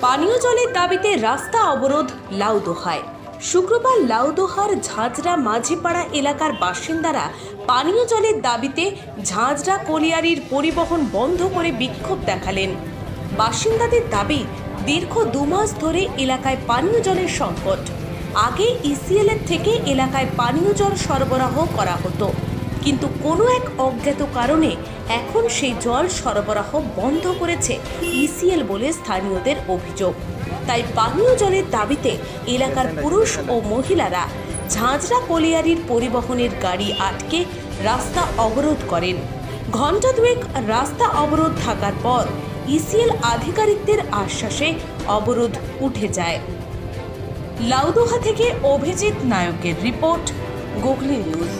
পানীয় জলের দাবিতে রাস্তা অবরোধ লাউদোহায়। শুক্রবার লাউদোহার ঝাঁঝরা মাঝিপাড়া এলাকার বাসিন্দারা পানীয় জলের দাবিতে ঝাঁঝরা কলিয়ারির পরিবহন বন্ধ করে বিক্ষোভ দেখালেন। বাসিন্দাদের দাবি, দীর্ঘ 2 মাস ধরে এলাকায় পানীয় জলের সংকট। আগে ইসিএল এর থেকে এলাকায় পানীয় জল সরবরাহ করা হতো, কিন্তু কোনো এক অজ্ঞাত কারণে এখন সেই জল সরবরাহ বন্ধ করেছে ইসিএল বলে স্থানীয়দের অভিযোগ। তাই পানীয় জলের দাবিতে এলাকার পুরুষ ও মহিলারা ঝাঁঝরা কলিয়ারির পরিবহনের গাড়ি আটকে রাস্তা অবরোধ করেন। ঘণ্টা 2 রাস্তা অবরোধ থাকার পর ইসিএল আধিকারিকদের আশ্বাসে অবরোধ উঠে যায়। লাউদোহা থেকে অভিজিৎ নায়কের রিপোর্ট, গুগলি নিউজ।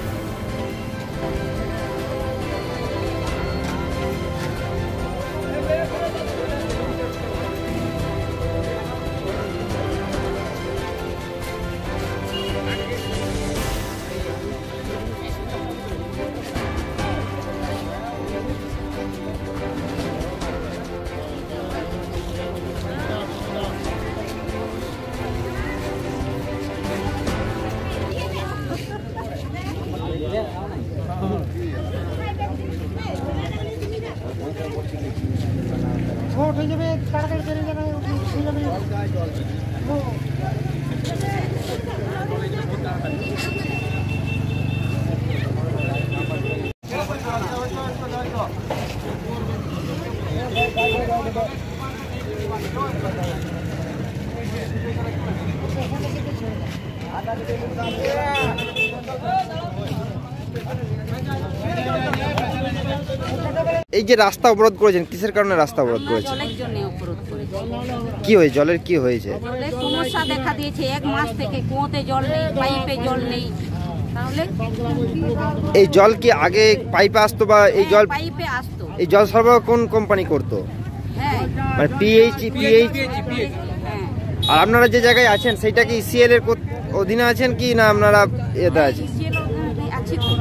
এই যে রাস্তা অবরোধ করেছেন, কিসের কারণে রাস্তা অবরোধ করেছেন? জলের জন্য অবরোধ করেছি। কি হয়েছে? জলের কি হয়েছে? জলের সমস্যা দেখা দিয়েছে। 1 মাস থেকে কুয়োতে জল নেই, পাইপে জল নেই। তাহলে এই জল কি আগে পাইপে আসতো বা এই জল পাইপে আসতো? এই জল সরবরাহ কোন কোম্পানি করতো? হ্যাঁ, মানে পিএইচ। হ্যাঁ। আর আপনারা যে জায়গায় আছেন সেটা কি ইসিএল এর অধীনে আছেন কি না আপনারা এতে আছেন? আছে তো।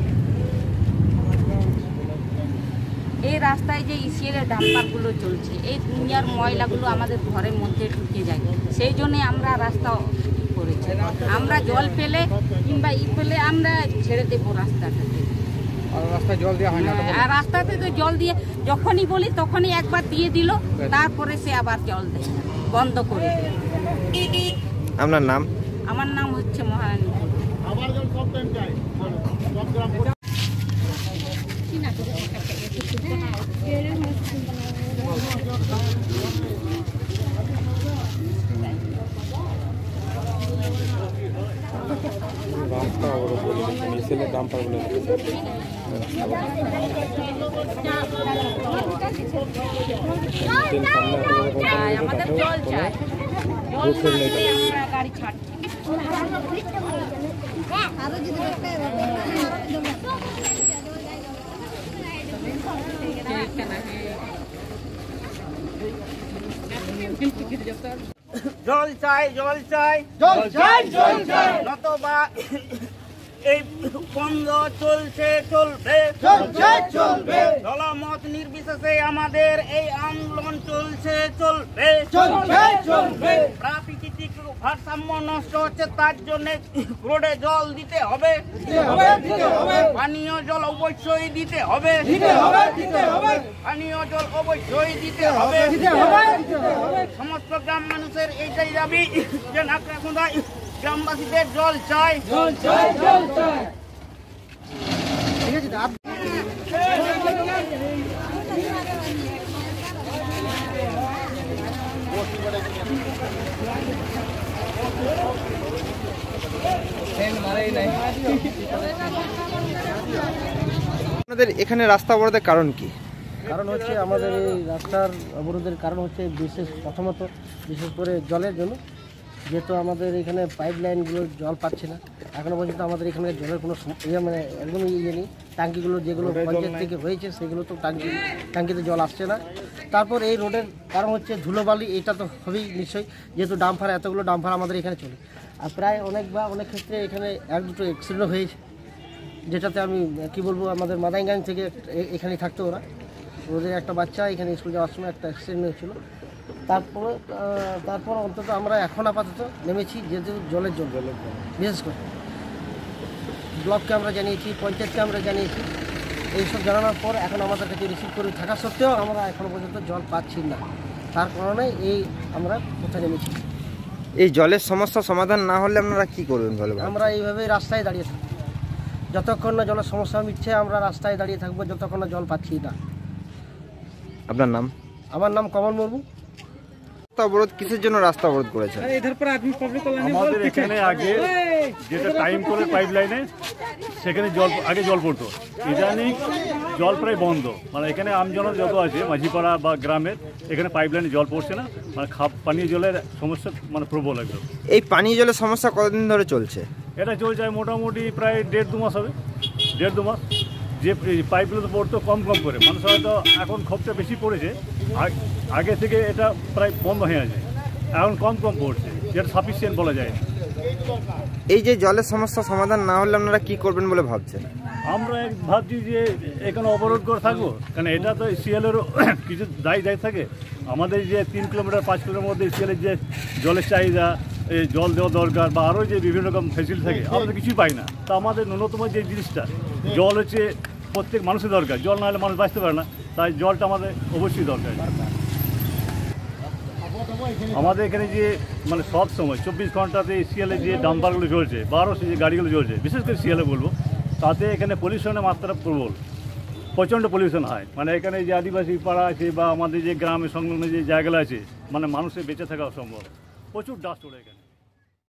এই রাস্তায় যে ইসিএল এর ডাম্পারগুলো চলছে, এই দুনিয়ার ময়লাগুলো আমাদের ঘরের মধ্যে ঢুকে যায়। সেই জন্য আমরা রাস্তা করেছি। আমরা জল পেলে কিংবা পেলে আমরা ছেড়ে দেবো রাস্তাটাকে। রাস্তায় জল দেওয়া হয় না? আর রাস্তাতে তো জল দিয়ে যখনই বলি তখনই একবার দিয়ে দিল, তারপরে সে আবার জল দেয়, বন্ধ করে দেয়। আপনার নাম? আমার নাম হচ্ছে মহারানী। আমাদের জল চাই, জল আমরা গাড়ি ছাড়ছি। জল চাই, জল চাই, জল চাই, জল চাই, নতবা এই বন্ধ চলছে, চলবে, চলছে, চলবে। দলমত নির্বিশেষে আমাদের এই আন্দোলন চলছে, চলবে, চলবে, চলবে। প্রাকৃতিক ভারসাম্য নষ্ট হচ্ছে, তার জন্য রোডে জল দিতে হবে, পানীয় জল অবশ্যই দিতে হবে, পানীয় জল অবশ্যই দিতে হবে। সমস্ত গ্রাম মানুষের এইটাই দাবি যে নাকড়াখোঁদায় গ্রামবাসীদের জল চাই, জল চাই, জল চাই। ঠিক আছে। আপনাদের এখানে রাস্তা অবরোধের কারণ কি? কারণ হচ্ছে আমাদের এই রাস্তার অবরোধের কারণ হচ্ছে প্রথমত বিশেষ করে জলের জন্য। যেহেতু আমাদের এখানে পাইপ লাইনগুলো জল পাচ্ছে না, এখনও পর্যন্ত আমাদের এখানে জলের কোনো মানে একদমই নেই। টাঙ্কিগুলো যেগুলো পঞ্চায়েত থেকে হয়েছে সেগুলো তো টাঙ্কিতে জল আসছে না। তারপর এই রোডের কারণ হচ্ছে ধুলোবালি, এটা তো হবেই নিশ্চয়ই, যেহেতু ডাম্পার এতগুলো ডাম্পার আমাদের এখানে চলে। আর প্রায় অনেক ক্ষেত্রে এখানে 1-2 অ্যাক্সিডেন্ট হয়েছে, যেটাতে আমি কি বলবো, আমাদের মাদাইগাং থেকে এখানে থাকতো ওরা, ওদের একটা বাচ্চা এখানে স্কুল যাওয়ার সময় একটা অ্যাক্সিডেন্ট হয়েছিল। তারপর অন্তত আমরা এখন আপাতত নেমেছি, যেহেতু জলের জন্য বিশেষ করে ব্লককে আমরা জানিয়েছি, পঞ্চায়েতকে আমরা জানিয়েছি। এইসব জানানোর পর এখন আমাদের কাছে রিসিভ করে থাকা সত্ত্বেও আমরা এখনও পর্যন্ত জল পাচ্ছি না। তার কারণে আমরা কোথায় নেমেছি। এই জলের সমস্যা সমাধান না হলে আপনারা কি করবেন বলে? আমরা এইভাবেই রাস্তায় দাঁড়িয়ে থাকবো, যতক্ষণ না জলের সমস্যা মিটছে আমরা রাস্তায় দাঁড়িয়ে থাকবো, যতক্ষণ না জল পাচ্ছি না। আপনার নাম? আমার নাম কমল মুর্মু। রাস্তা অবরোধ কিসের জন্য রাস্তা অবরোধ করেছেন? আমাদের এখানে আগে যেটা টাইম করে পাইপ লাইনে সেখানে আগে জল পড়তো, ইদানিং জল প্রায় বন্ধ। মানে এখানে আমজন যত আছে মাঝিপাড়া বা গ্রামের, এখানে পাইপ লাইনে জল পড়ছে না। মানে পানীয় জলের সমস্যা মানে প্রবল একদম। এই পানীয় জলের সমস্যা কতদিন ধরে চলছে? এটা চলছে মোটামুটি প্রায় 1.5-2 মাস হবে। 1.5-2 মাস। যে পাইপগুলো তো পড়তো কম করে, মানুষ হয়তো এখন ক্ষোভটা বেশি পড়েছে। আগে থেকে এটা প্রায় বন্ধ হয়ে আছে, এখন কম পড়ছে, যেটা সাফিসিয়েন্ট বলা যায়। এই যে জলের সমস্যা সমাধান না হলে আপনারা কি করবেন বলে ভাবছেন? আমরা ভাবছি যে এখানে অবরোধ করে থাকবো, কারণ এটা তো সিএলেরও কিছু দায়ী থাকে। আমাদের যে 3 কিলোমিটার 5 কিলোমিটার মধ্যে সিএলের যে জলের চাহিদা, জল দেওয়া দরকার বা আরও যে বিভিন্ন রকম ফেসিলিটি থাকে, আমরা তো কিছুই পাই না। তো আমাদের ন্যূনতম যে জিনিসটা জল হচ্ছে প্রত্যেক মানুষের দরকার। জল না হলে মানুষ বাঁচতে পারে না, তাই জলটা আমাদের অবশ্যই দরকার। আমাদের এখানে যে মানে সব সময় 24 ঘন্টাতে সিএলের যে ডাম্পারগুলো চলছে বা আরও যে গাড়িগুলো চলছে, বিশেষ করে সিএলে বলবো, তাতে এখানে পলিউশনের মাত্রা প্রবল, প্রচণ্ড পলিউশন হয়। মানে এখানে যে আদিবাসী পাড়া আছে বা আমাদের যে গ্রামের সংলগ্ন যে জায়গাগুলো আছে, মানে মানুষের বেঁচে থাকা অসম্ভব। প্রচুর ডাস্ট ওড়ে এখানে।